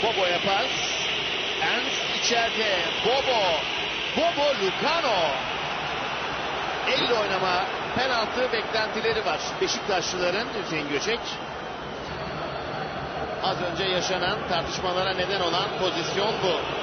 Bobo'ya pas. Ernst içeride. Bobo Lucano. Elle oynama, penaltı beklentileri var Beşiktaşlıların. Hüseyin Göçek. Az önce yaşanan tartışmalara neden olan pozisyon bu.